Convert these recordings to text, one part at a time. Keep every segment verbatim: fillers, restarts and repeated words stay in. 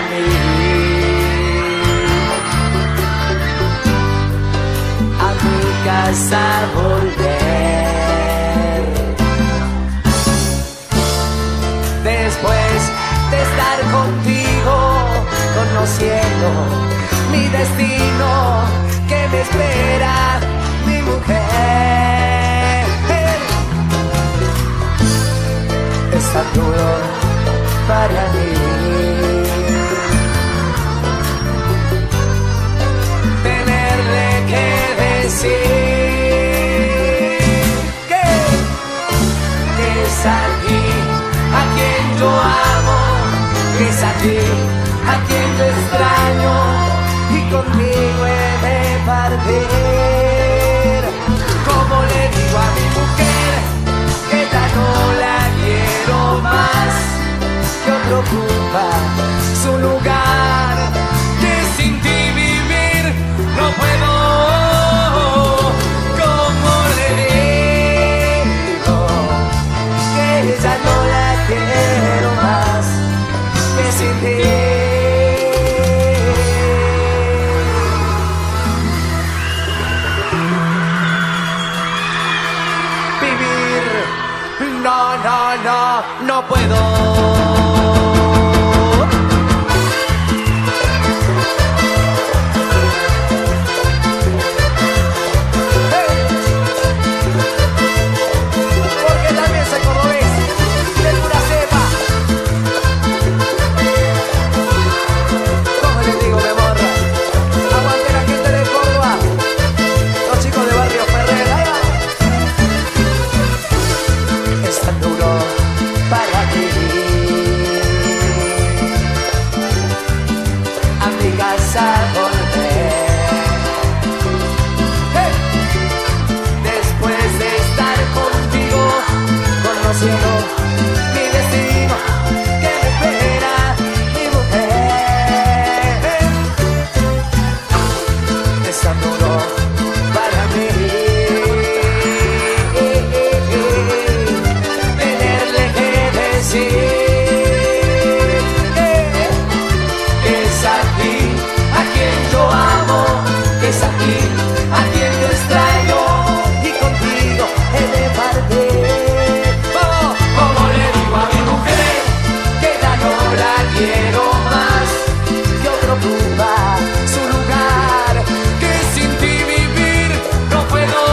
mí. A mi casa volver. Después de estar contigo, conociendo mi destino, que me espera mi mujer. Es tan duro para mí tenerle que decir que, que es a ti a quien yo amo, que es a ti a quien yo extraño, y conmigo he de partir. Como le digo a mi mujer que ya no la quiero más, que otro ocupa su lugar, que sin ti vivir no puedo. Como le digo que ya no la quiero más, que sin ti. No, no, no, no puedo. Hey. Porque también soy cordobés, de pura cepa. ¿Cómo les digo, mi amor? Aguante la gente de Córdoba, los chicos de Barrio Ferrer. Es tan duro para ti. A mi casa volver. Hey. Después de estar contigo, conociendo mi destino, que me espera mi mujer. Es tan duro para mí a quien yo extraño, y contigo he de partir. Oh, como le digo a mi mujer que ya no la quiero más, que otro ocupa su lugar, que sin ti vivir no puedo.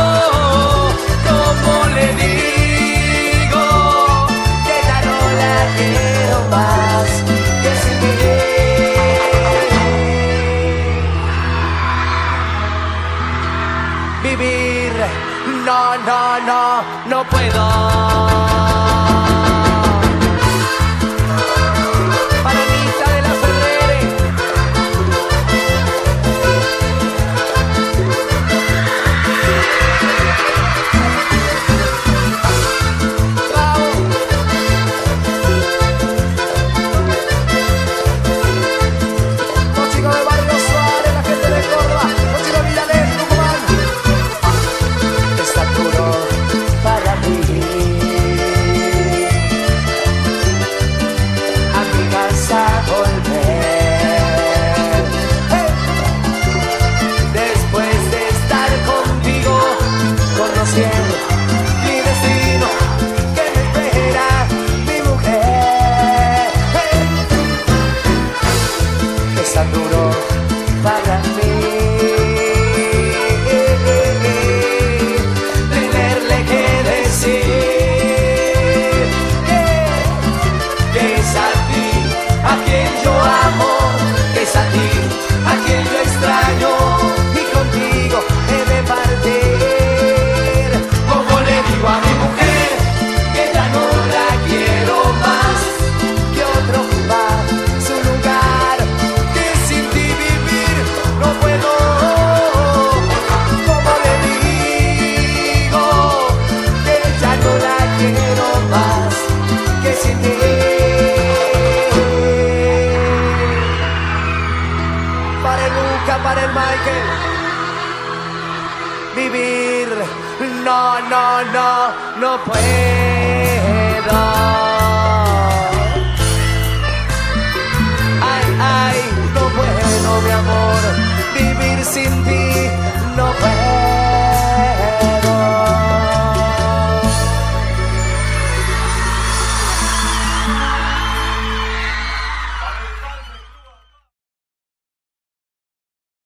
Como le digo que ya no la quiero más, que sin ti. Vivir, no, no, no, no puedo. Paranita de la Ferrere. Bravo. Los chicos de Barrio Suárez, la gente de Córdoba, los chicos de Milanés, Tucumán. Está duro para mí. A mi casa volver. Hey. Después de estar contigo, conociendo mi destino, que me espera mi mujer. Hey. Está duro para mí. Es a ti a quien yo extraño, y contigo he de partir. Como le digo a mi mujer que ya no la quiero más, que otro ocupa su lugar, que sin ti vivir no puedo. Como le digo que ya no la quiero más, que sin ti. Para el Michael, vivir, no, no, no, no puedo. Ay, mi amor.